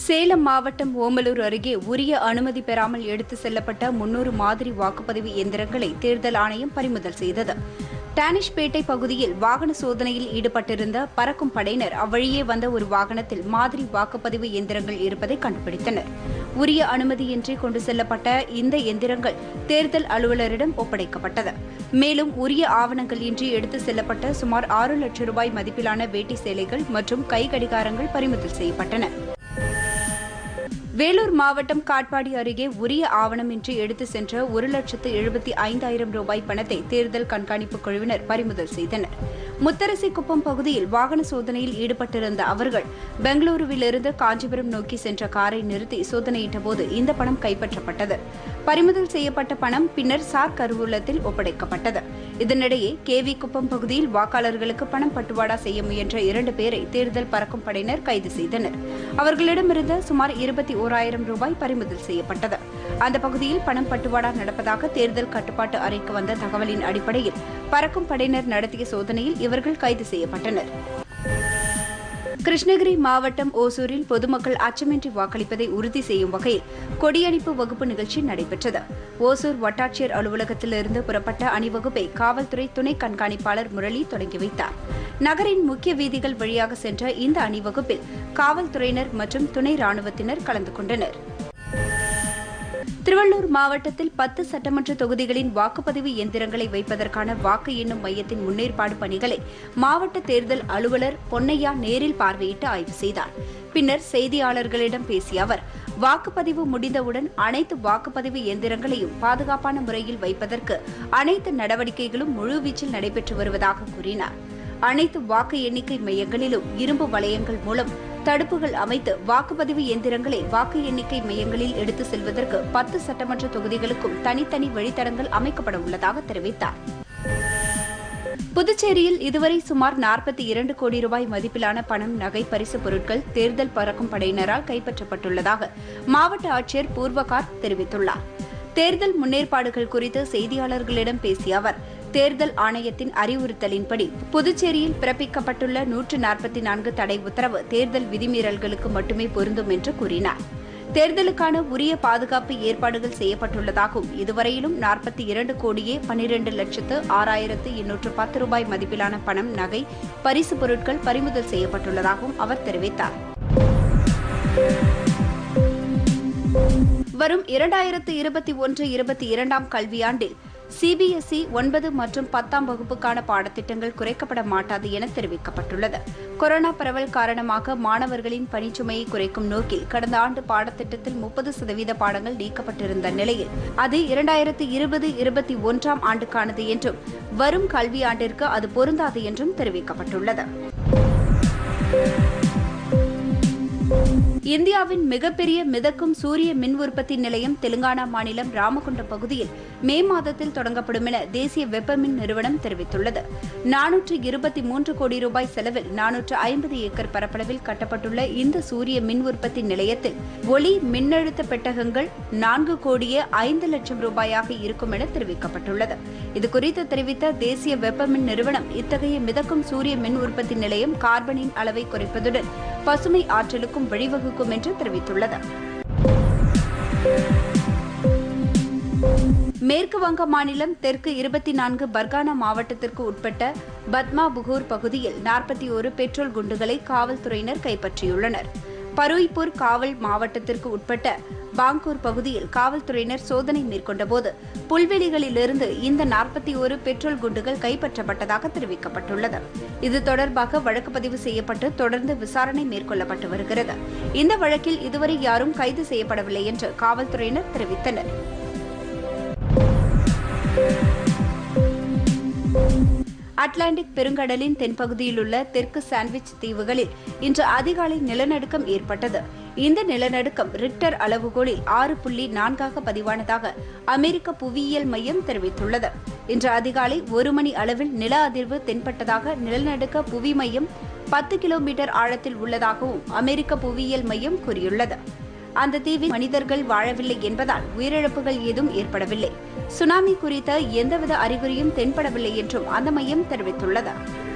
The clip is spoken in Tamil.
சேலம் மாவட்டம் ஓமலூர் அருகே உரிய அனுமதி பெறாமல் எடுத்து செல்லப்பட்ட 300 மாதிரி வாக்குப்பதிவு இயந்திரங்களை தேர்தல் ஆணையம் பறிமுதல் செய்தது. டானிஷ்பேட்டை பகுதியில் வாகன சோதனையில் ஈடுபட்டிருந்த பறக்கும் படையினர் அவ்வழியே வந்த ஒரு வாகனத்தில் மாதிரி வாக்குப்பதிவு இயந்திரங்கள் இருப்பதை கண்டுபிடித்தனர். உரிய அனுமதியின்றி கொண்டு செல்லப்பட்ட இந்த எந்திரங்கள் தேர்தல் அலுவலரிடம் ஒப்படைக்கப்பட்டது. மேலும் உரிய ஆவணங்கள் இன்றி எடுத்து செல்லப்பட்ட சுமார் 6 லட்சம் ரூபாய் மதிப்பிலான வேட்டி சேலைகள் மற்றும் கை கடிகாரங்கள் பறிமுதல் செய்யப்பட்டன. வேலூர் மாவட்டம் காட்பாடி அருகே உரிய ஆவணமின்றி எடுத்து சென்ற 1,75,000 ரூபாய் பணத்தை தேர்தல் கண்காணிப்பு குழுவினர் பறிமுதல் செய்தனர். முத்தரசிக்குப்பம் பகுதியில் வாகன சோதனையில் ஈடுபட்டிருந்த அவர்கள் பெங்களூருவிலிருந்து காஞ்சிபுரம் நோக்கி சென்ற காரை நிறுத்தி சோதனையிட்டபோது இந்த பணம் கைப்பற்றப்பட்டது. பறிமுதல் செய்யப்பட்ட பணம் பின்னர் சார் கருவூலத்தில் ஒப்படைக்கப்பட்டது. இதனிடையே கேவி குப்பம் பகுதியில் வாக்காளர்களுக்கு பணம் பட்டுவாடா செய்ய முயன்ற 2 பேரை தேர்தல் பறக்கும் படையினர் கைது செய்தனர். அவர்களிடமிருந்த சுமார் 21,000 ரூபாய் பறிமுதல் செய்யப்பட்டது. அந்த பகுதியில் பணம் பட்டுவாடா நடப்பதாக தேர்தல் கட்டுப்பாட்டு அறைக்கு வந்த தகவலின் அடிப்படையில் பறக்கும் படையினர் நடத்திய சோதனையில் இவர்கள் கைது செய்யப்பட்டனர். கிருஷ்ணகிரி மாவட்டம் ஓசூரில் பொதுமக்கள் அச்சமின்றி வாக்களிப்பதை உறுதி செய்யும் வகையில் கொடியணிப்பு வகுப்பு நிகழ்ச்சி நடைபெற்றது. ஓசூர் வட்டாட்சியர் அலுவலகத்திலிருந்து புறப்பட்ட அணிவகுப்பை காவல்துறை துணை கண்காணிப்பாளர் முரளி தொடங்கி வைத்தார். நகரின் முக்கிய வீதிகள் வழியாக சென்ற இந்த அணிவகுப்பில் காவல்துறையினர் மற்றும் துணை ராணுவத்தினர் கலந்து கொண்டனர். திருவள்ளூர் மாவட்டத்தில் 10 சட்டமன்ற தொகுதிகளின் வாக்குப்பதிவு இயந்திரங்களை வைப்பதற்கான வாக்கு எண்ணும் மையத்தின் முன்னேற்பாடு பணிகளை மாவட்ட தேர்தல் அலுவலர் பொன்னையா நேரில் பார்வையிட்டு ஆய்வு செய்தார். பின்னர் செய்தியாளர்களிடம் பேசிய அவர், வாக்குப்பதிவு முடிந்தவுடன் அனைத்து வாக்குப்பதிவு இயந்திரங்களையும் பாதுகாப்பான முறையில் வைப்பதற்கு அனைத்து நடவடிக்கைகளும் முழுவீச்சில் நடைபெற்று வருவதாக கூறினார். அனைத்து வாக்கு எண்ணிக்கை மையங்களிலும் இரும்பு வளையங்கள் மூலம் தடுப்புகள் அமைத்து வாக்குப்பதிவு இயந்திரங்களை வாக்கு எண்ணிக்கை மையங்களில் எடுத்து செல்வதற்கு 10 சட்டமன்ற தொகுதிகளுக்கும் தனித்தனி வழித்தடங்கள் அமைக்கப்பட உள்ளதாக தெரிவித்தார். புதுச்சேரியில் இதுவரை சுமார் 42 கோடி ரூபாய் மதிப்பிலான பணம், நகை, பரிசு பொருட்கள் தேர்தல் பறக்கும் படையினரால் கைப்பற்றப்பட்டுள்ளதாக மாவட்ட ஆட்சியர் பூர்வகார் தெரிவித்துள்ளார். தேர்தல் முன்னேற்பாடுகள் குறித்து செய்தியாளர்களிடம் பேசிய அவர், தேர்தல் ஆணையத்தின் அறிவுறுத்தலின்படி புதுச்சேரியில் பிறப்பிக்கப்பட்டுள்ள 144 தடை உத்தரவு தேர்தல் விதிமீறல்களுக்கு மட்டுமே பொருந்தும் என்று கூறினார். தேர்தலுக்கான உரிய பாதுகாப்பு ஏற்பாடுகள் செய்யப்பட்டுள்ளதாகவும் இதுவரையிலும் 42 கோடியே 12,06,810 ரூபாய் மதிப்பிலான பணம், நகை, பரிசு பொருட்கள் பறிமுதல் செய்யப்பட்டுள்ளதாகவும் அவர் தெரிவித்தார். வரும் 2021-22 கல்வியாண்டில் சிபிஎஸ்இ 9 மற்றும் 10ஆம் வகுப்புக்கான பாடத்திட்டங்கள் குறைக்கப்பட மாட்டாது என தெரிவிக்கப்பட்டுள்ளது. கொரோனா பரவல் காரணமாக மாணவர்களின் பணிச்சுமையை குறைக்கும் நோக்கில் கடந்த ஆண்டு பாடத்திட்டத்தில் 30% பாடங்கள் நீக்கப்பட்டிருந்த நிலையில் அது 2020-21 ஆண்டுக்கானது என்றும் வரும் கல்வியாண்டிற்கு அது பொருந்தாது என்றும் தெரிவிக்கப்பட்டுள்ளது. இந்தியாவின் மிகப்பெரிய மிதக்கும் சூரிய மின் உற்பத்தி நிலையம் தெலுங்கானா மாநிலம் ராமகுண்டம் பகுதியில் மே மாதத்தில் தொடங்கப்படும் என தேசிய வெப்பமின் நிறுவனம் தெரிவித்துள்ளது. 423 கோடி ரூபாய் செலவில் 450 ஏக்கர் பரப்பளவில் கட்டப்பட்டுள்ள இந்த சூரிய மின் உற்பத்தி நிலையத்தில் ஒளி மின்னழுத்த பெட்டகங்கள் 4 கோடியே 5 லட்சம் ரூபாயாக இருக்கும் என தெரிவிக்கப்பட்டுள்ளது. இதுகுறித்து தெரிவித்த தேசிய வெப்பமின் நிறுவனம், இத்தகைய மிதக்கும் சூரிய மின் உற்பத்தி நிலையம் கார்பனின் அளவை குறைப்பதுடன் பசுமை ஆற்றலுக்கும் வழிவகுக்கும் என்று தெரிவித்துள்ளது. மேற்கு வங்க மாநிலம் தெற்கு 24 பர்கானா மாவட்டத்திற்கு உட்பட்ட பத்மாபுகூர் பகுதியில் 41 பெட்ரோல் குண்டுகளை காவல்துறையினர் கைப்பற்றியுள்ளனர். பருய்பூர் காவல் மாவட்டத்திற்கு உட்பட்ட பாங்கூர் பகுதியில் காவல்துறையினர் சோதனை மேற்கொண்டபோது புல்வெளிகளிலிருந்து இந்த 41 பெட்ரோல் குண்டுகள் கைப்பற்றப்பட்டதாக தெரிவிக்கப்பட்டுள்ளது. இது தொடர்பாக வழக்கு பதிவு செய்யப்பட்டு தொடர்ந்து விசாரணை மேற்கொள்ளப்பட்டு வருகிறது. இந்த வழக்கில் இதுவரை யாரும் கைது செய்யப்படவில்லை என்று காவல்துறையினர் தெரிவித்தனர். அட்லாண்டிக் பெருங்கடலின் தென்பகுதியில் உள்ள தெற்கு சாண்ட்விச் தீவுகளில் இன்று அதிகாலை நிலநடுக்கம் ஏற்பட்டது. இந்த நிலநடுக்கம் ரிக்டர் அளவுகோலில் 6.4 பதிவானதாக அமெரிக்க புவியியல் மையம் தெரிவித்துள்ளது. இன்று அதிகாலை 1 மணி அளவில் நில அதிர்வு தென்பட்டதாக நிலநடுக்க புவி மையம் 10 கிலோமீட்டர் ஆழத்தில் உள்ளதாகவும் அமெரிக்க புவியியல் மையம் கூறியுள்ளது. அந்த தீவில் மனிதர்கள் வாழவில்லை என்பதால் உயிரிழப்புகள் ஏதும் ஏற்படவில்லை. சுனாமி குறித்த எந்தவித அறிகுறியும் தென்படவில்லை என்றும் அந்த மையம் தெரிவித்துள்ளது.